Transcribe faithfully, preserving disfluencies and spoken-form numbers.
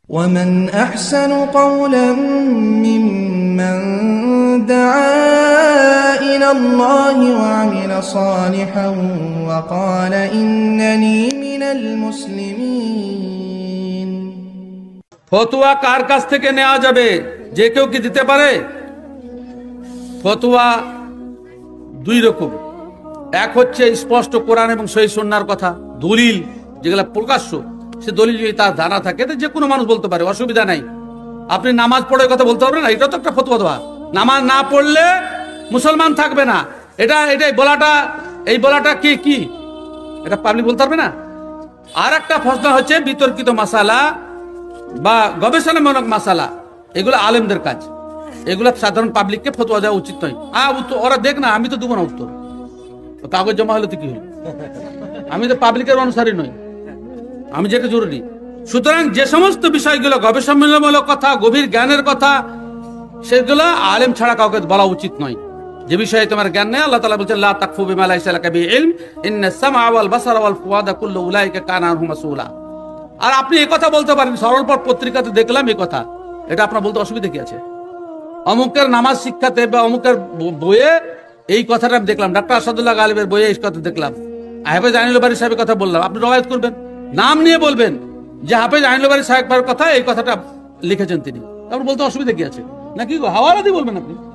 ومن أحسن قولا ممن دعا إلى الله وعمل صالحا وقال إنني من المسلمين। ফতোয়া কার কাছ থেকে নেওয়া যাবে? যে কেউ কি দিতে পারে? ফতোয়া দুই রকম। এক হচ্ছে স্পষ্ট কোরআন এবং সহিহ সুন্নাহর কথা, দলিল যেগুলা প্রকাশ্য, সে দলিল যদি তার জানা থাকে তো যে কোনো মানুষ বলতে পারে, অসুবিধা নাই। আপনি নামাজ পড়ে কথা বলতে পারবেন না, এটা তো একটা ফতোয়া দেওয়া। নামাজ না পড়লে মুসলমান থাকবে না, এটা এটাই বলাটা, এই বলাটা কি কি এটা পাবলিক বলতে পারবে না। আর একটা প্রশ্ন হচ্ছে বিতর্কিত মাসালা বা গবেষণামূলক মাসালা, এগুলো আলেমদের কাজ, এগুলো সাধারণ পাবলিককে ফতোয়া দেওয়া উচিত নয়। হ্যাঁ উত্তর ওরা দেখ না, আমি তো দেবো না উত্তর, কাগজ জমা হলে তো কি হলো, আমি তো পাবলিকের অনুসারী নই, আমি যেটা জরুরি। সুতরাং যে সমস্ত বিষয়গুলো গবেষণামূলক কথা, গভীর জ্ঞানের কথা, সেগুলো আলেম ছাড়া কাউকে বলা উচিত নয়। যে বিষয়ে তোমার জ্ঞান নেই, আল্লাহ তাআলা বলেছেন লা তাকফু বিমা লাইসা লাকা বিহি ইলম ইন্নাস সামআ ওয়াল বাসারা ওয়াল ফুআদা কুল্লু উলাইকা কানা আনহু মাসউলা। আর আপনি এই কথা বলতে পারেন, সরলপথ পত্রিকাতে দেখলাম এই কথা, এটা আপনার বলতে অসুবিধা কি আছে? অমুকের নামাজ শিক্ষাতে বা অমুকের বইয়ে এই কথাটা আমি দেখলাম, ডাক্তার আসাদুল্লাহ গালিবের বইয়ে এই কথা দেখলাম, হাফেজ আইনুল বারী সাহেবের কথা বললাম, আপনি রওয়ায়াত করবেন, নাম নিয়ে বলবেন যে হাফেজ আইনুল বারী সাহেবের কথা, এই কথাটা লিখেছেন তিনি, তারপর বলতে অসুবিধা কি আছে? নাকি হাওয়ালা দিয়ে বলবেন আপনি।